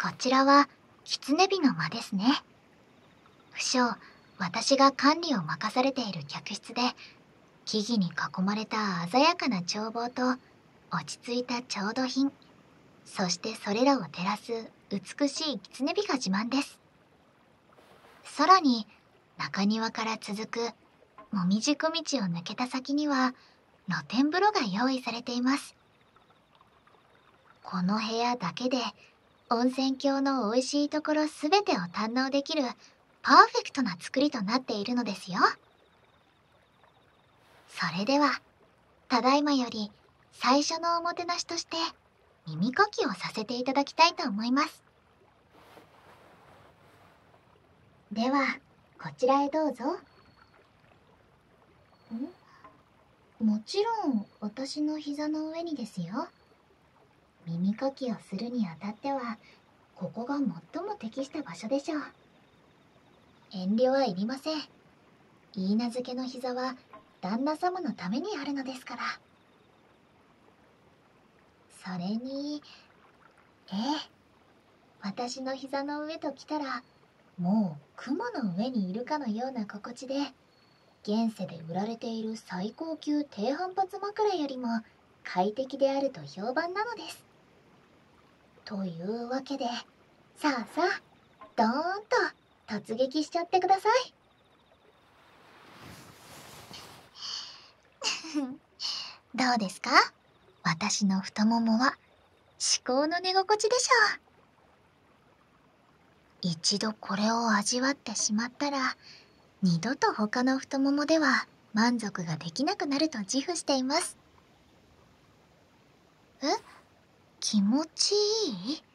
こちらは、狐火の間ですね。不詳、私が管理を任されている客室で、木々に囲まれた鮮やかな眺望と、落ち着いた調度品、そしてそれらを照らす美しい狐火が自慢です。さらに、中庭から続く、もみじ小道を抜けた先には、露天風呂が用意されています。この部屋だけで、温泉郷の美味しいところすべてを堪能できるパーフェクトな作りとなっているのですよ。それでは、ただいまより最初のおもてなしとして耳かきをさせていただきたいと思います。では、こちらへどうぞ。もちろん私の膝の上にですよ。耳かきをするにあたっては、ここが最も適した場所でしょう。遠慮はいりません。許嫁の膝は旦那様のためにあるのですから。それに、私の膝の上ときたら、もう雲の上にいるかのような心地で、現世で売られている最高級低反発枕よりも快適であると評判なのです。というわけで、さあさあ、ドーンと突撃しちゃってください。どうですか？私の太ももは至高の寝心地でしょう。一度これを味わってしまったら、二度と他の太ももでは満足ができなくなると自負しています。気持ちいい？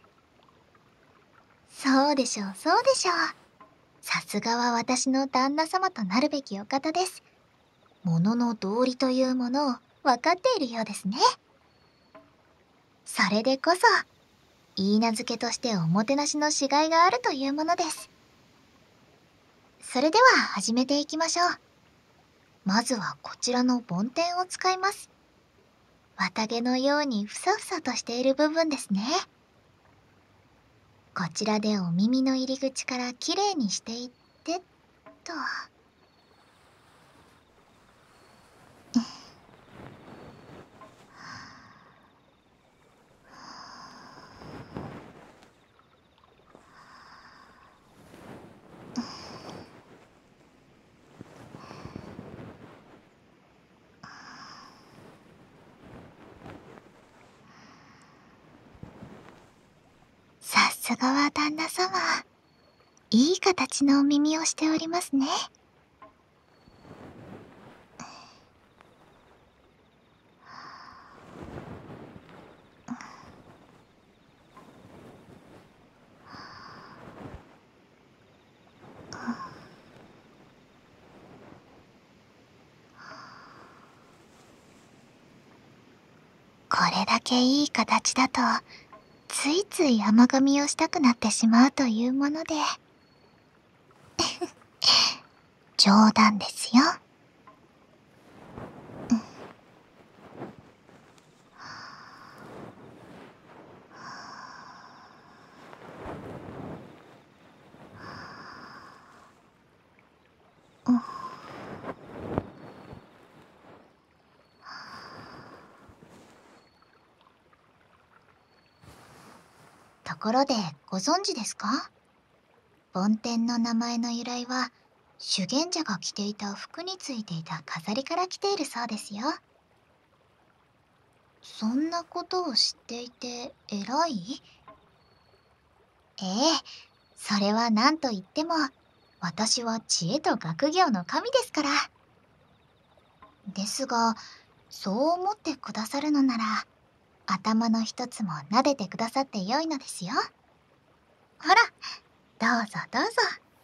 そうでしょう、そうでしょう。さすがは私の旦那様となるべきお方です。物の道理というものを分かっているようですね。それでこそ、許嫁としておもてなしのしがいがあるというものです。それでは始めていきましょう。まずはこちらの梵天を使います。綿毛のようにふさふさとしている部分ですね。こちらでお耳の入り口からきれいにしていってっと。さすがは旦那様。いい形のお耳をしておりますね。これだけいい形だと、ついつい甘噛みをしたくなってしまうというもので。冗談ですよ。ところでご存知ですか？梵天の名前の由来は、修験者が着ていた服についていた飾りから来ているそうですよ。そんなことを知っていて偉い？それは何と言っても、私は知恵と学業の神ですから。ですが、そう思ってくださるのなら、頭の一つも撫でてくださってよいのですよ。ほら、どうぞどうぞ。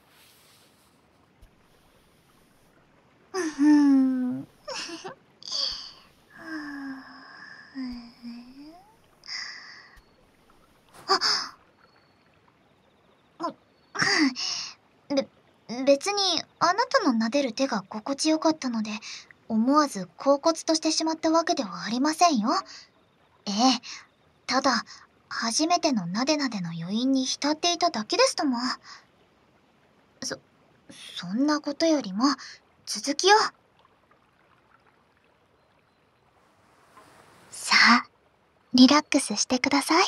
別にあなたの撫でる手が心地よかったので、思わず恍惚としてしまったわけではありませんよ。ただ、 初めてのなでなでの余韻に浸っていただけですとも。そんなことよりも、続きを。さあ、リラックスしてください。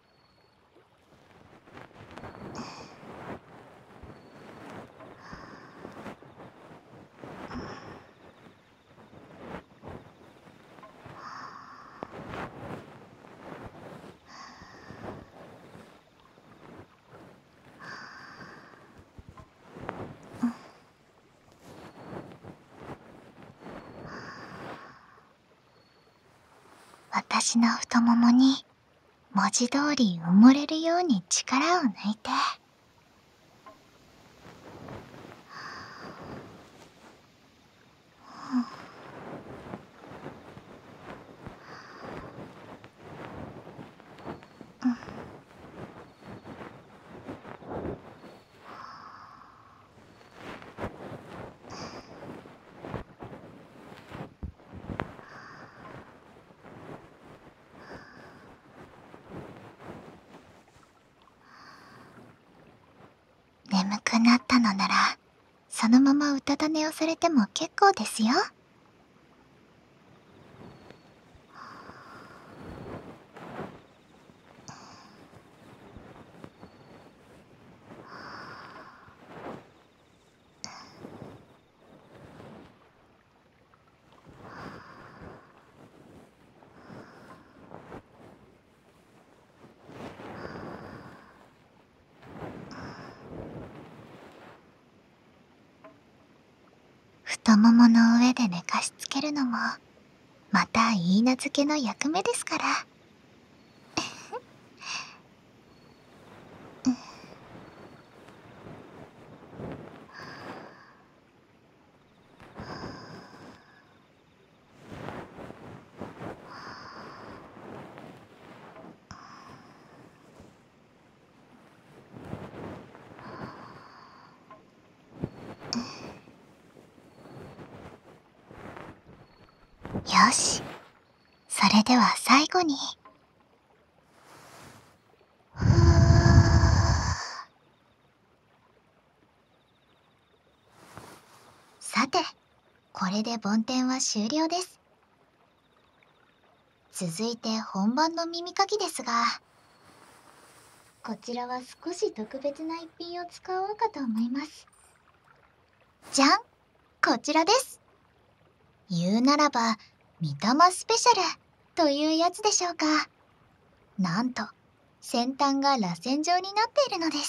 私の太ももに文字通り埋もれるように力を抜いて。眠くなったのなら、そのままうたた寝をされても結構ですよ。太ももの上で寝かしつけるのも、またいいなずけの役目ですから。よし、それでは最後に。さて、これで梵天は終了です。続いて本番の耳かきですが、こちらは少し特別な一品を使おうかと思います。じゃん、こちらです。言うならば、御霊スペシャルというやつでしょうか。なんと、先端が螺旋状になっているのです。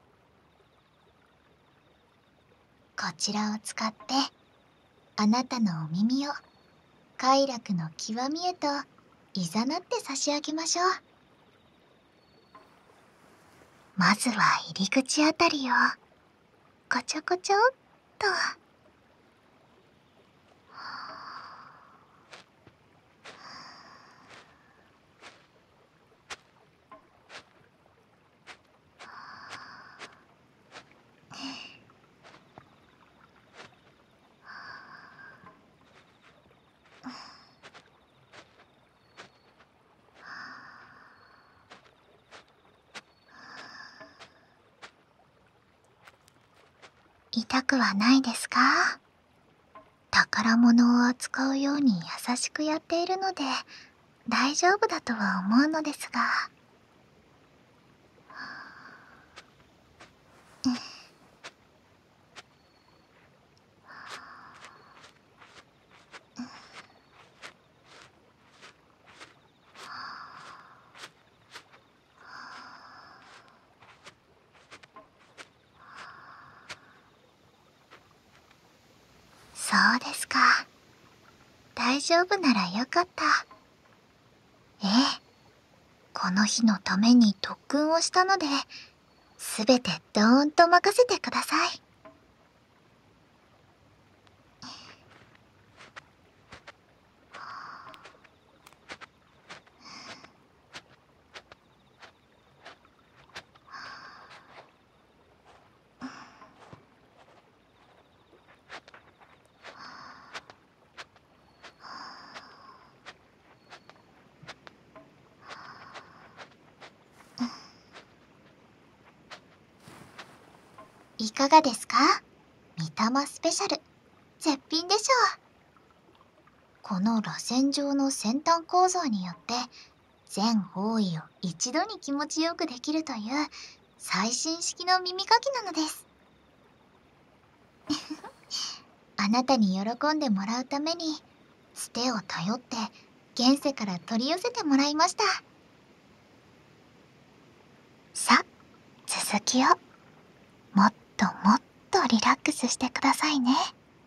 こちらを使って、あなたのお耳を快楽の極みへと誘って差し上げましょう。まずは入り口あたりをこちょこちょっと。痛くはないですか？宝物を扱うように優しくやっているので大丈夫だとは思うのですが。そうですか。大丈夫ならよかった。ええ、この日のために特訓をしたので、すべてどーんと任せてください。 いかがですか？みたまスペシャル。絶品でしょう。この螺旋状の先端構造によって全方位を一度に気持ちよくできるという最新式の耳かきなのです。あなたに喜んでもらうためにつてを頼って現世から取り寄せてもらいました。さあ、続きをもっともっとリラックスしてくださいね。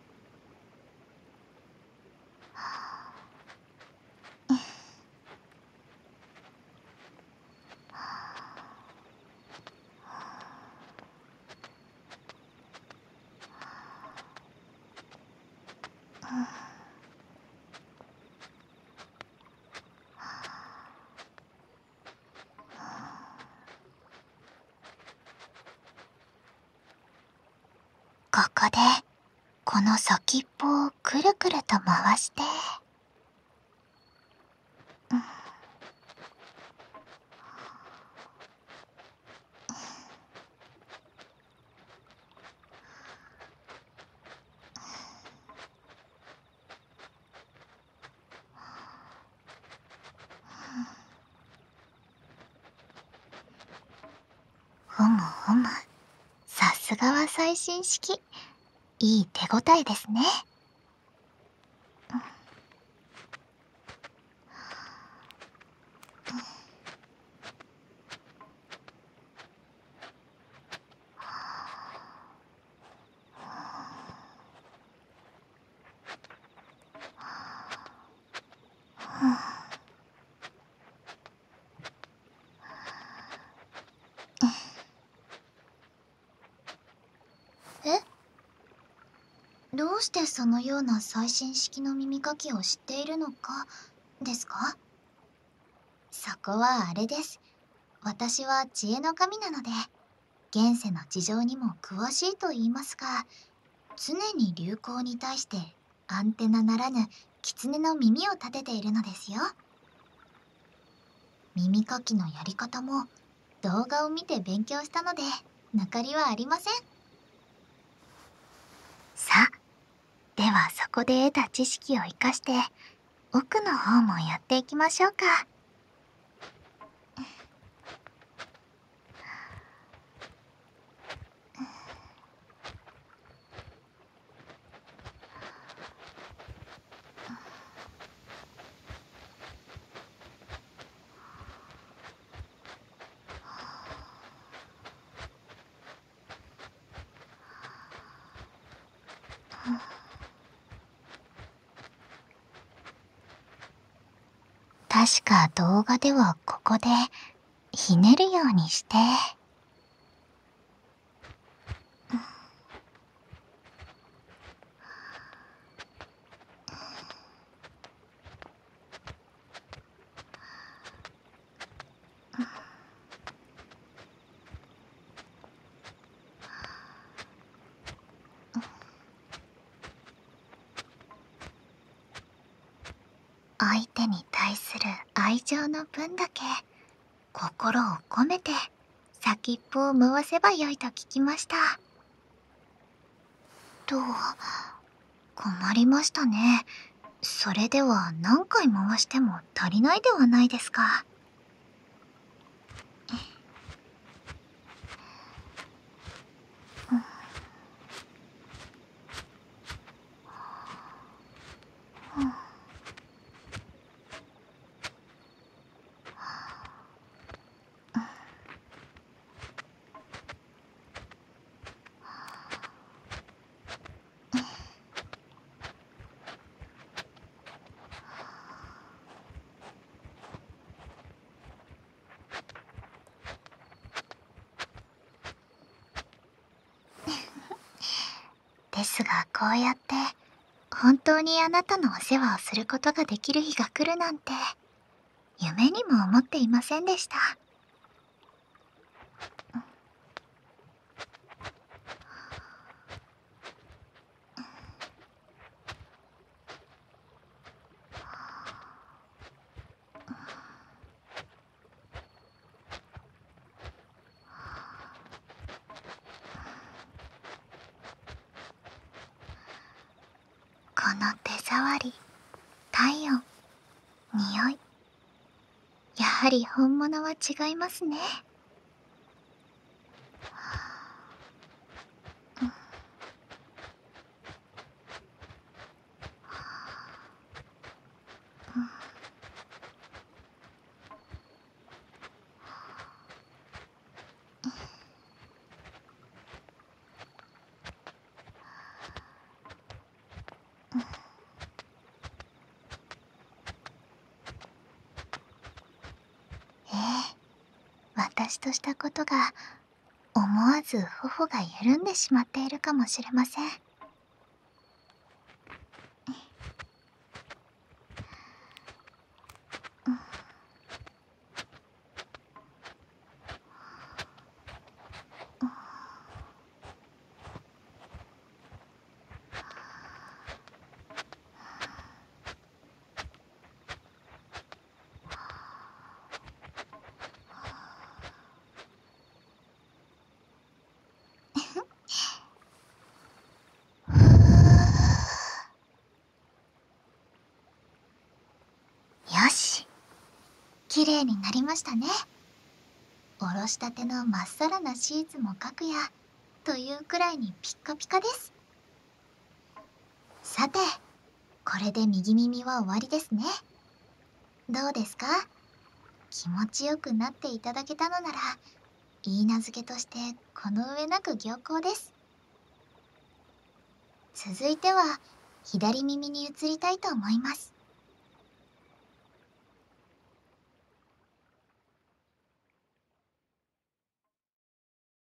ここでこの先っぽをくるくると回して、ふむふむ、さすがは最新式。いい手応えですね。え？どうしてそのような最新式の耳かきを知っているのかですか？そこはあれです。私は知恵の神なので、現世の事情にも詳しいと言いますが、常に流行に対してアンテナならぬ狐の耳を立てているのですよ。耳かきのやり方も動画を見て勉強したので抜かりはありません。さあ、ではそこで得た知識を生かして奥の方もやっていきましょうか。確か動画ではここでひねるようにして、相手に対する愛情の分だけ心を込めて先っぽを回せばよいと聞きました。と、困りましたね。それでは何回回しても足りないではないですか。ですがこうやって本当にあなたのお世話をすることができる日が来るなんて夢にも思っていませんでした。 触り、体温、匂い。やはり本物は違いますね。ええ、私としたことが思わず頬が緩んでしまっているかもしれません。よし、綺麗になりましたね。おろしたてのまっさらなシーツもかくやというくらいにピッカピカです。さて、これで右耳は終わりですね。どうですか？気持ちよくなっていただけたのなら、いいなずけとしてこの上なく良好です。続いては左耳に移りたいと思います。